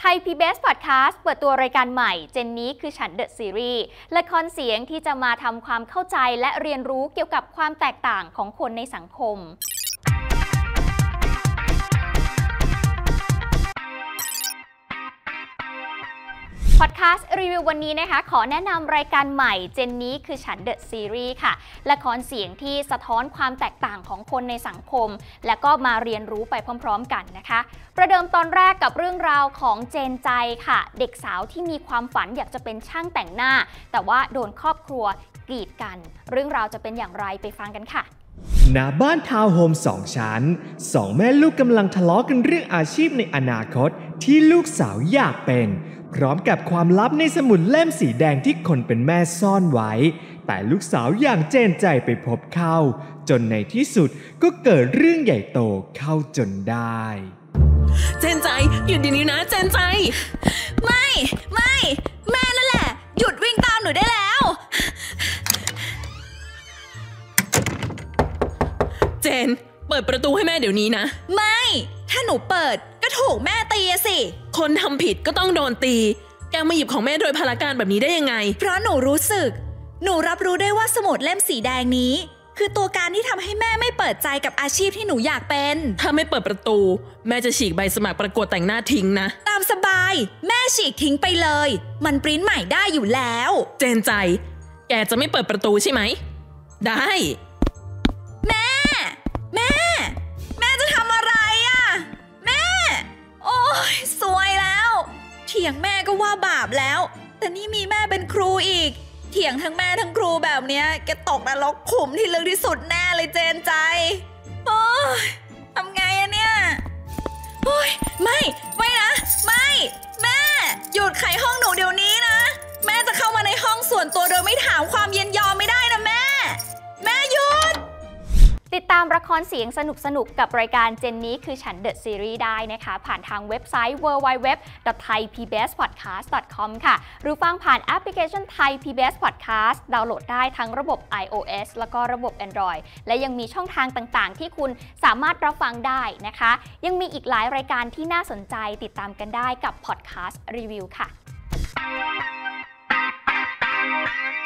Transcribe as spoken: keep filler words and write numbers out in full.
ไทย พี บี เอส Podcast เปิดตัวรายการใหม่เจนนี้คือฉัน The Series ละครเสียงที่จะมาทำความเข้าใจและเรียนรู้เกี่ยวกับความแตกต่างของคนในสังคมพอดแคสต์รีวิววันนี้นะคะขอแนะนำรายการใหม่เจนนี้คือฉัน The Series ค่ะละครเสียงที่สะท้อนความแตกต่างของคนในสังคมและก็มาเรียนรู้ไปพร้อมๆกันนะคะประเดิมตอนแรกกับเรื่องราวของเจนใจค่ะเด็กสาวที่มีความฝันอยากจะเป็นช่างแต่งหน้าแต่ว่าโดนครอบครัวกีดกันเรื่องราวจะเป็นอย่างไรไปฟังกันค่ะณบ้านทาวน์โฮมสองชั้นสองแม่ลูกกำลังทะเลาะกันเรื่องอาชีพในอนาคตที่ลูกสาวอยากเป็นพร้อมกับความลับในสมุดเล่มสีแดงที่คนเป็นแม่ซ่อนไว้แต่ลูกสาวอย่างเจนใจไปพบเข้าจนในที่สุดก็เกิดเรื่องใหญ่โตเข้าจนได้เจนใจหยุดเดี๋ยวนี้นะเจนใจไม่ไม่แม่นั่นแหละหยุดวิ่งตามหนูได้แล้วเจนเปิดประตูให้แม่เดี๋ยวนี้นะไม่ถ้าหนูเปิดก็ถูกแม่ตีสิคนทำผิดก็ต้องโดนตีแกมาหยิบของแม่โดยพลการแบบนี้ได้ยังไงเพราะหนูรู้สึกหนูรับรู้ได้ว่าสมุดเล่มสีแดงนี้คือตัวการที่ทำให้แม่ไม่เปิดใจกับอาชีพที่หนูอยากเป็นถ้าไม่เปิดประตูแม่จะฉีกใบสมัครประกวดแต่งหน้าทิ้งนะตามสบายแม่ฉีกทิ้งไปเลยมันปริ้นใหม่ได้อยู่แล้วเจนใจแกจะไม่เปิดประตูใช่ไหมได้แม่แม่แม่จะทำอะไรอ่ะแม่โอ๊ยสวยแล้วเถียงแม่ก็ว่าบาปแล้วแต่นี่มีแม่เป็นครูอีกเถียงทั้งแม่ทั้งครูแบบเนี้ยแกตกนรกขุมที่ลึกที่สุดแน่เลยเจนใจโอ๊ยทำไงอะเนี่ยโอ๊ยไม่ไม่นะไม่แม่หยุดไขห้องหนูเดี๋ยวนี้นะแม่จะเข้ามาในห้องส่วนตัวโดยไม่ถามความยินยอมไม่ได้นะแม่แม่หยุดติดตามละครเสียงสนุกๆกับรายการเจนนี้คือฉัน The Series ได้นะคะผ่านทางเว็บไซต์ ดับเบิลยู ดับเบิลยู ดับเบิลยู ดอท ไทย พี บี เอส พอดแคสต์ ดอท คอม ค่ะหรือฟังผ่านแอปพลิเคชัน Thai พี บี เอส Podcast ดาวน์โหลดได้ทั้งระบบ iOS แล้วก็ระบบ Android และยังมีช่องทางต่างๆที่คุณสามารถรับฟังได้นะคะยังมีอีกหลายรายการที่น่าสนใจติดตามกันได้กับ Podcast Review ค่ะ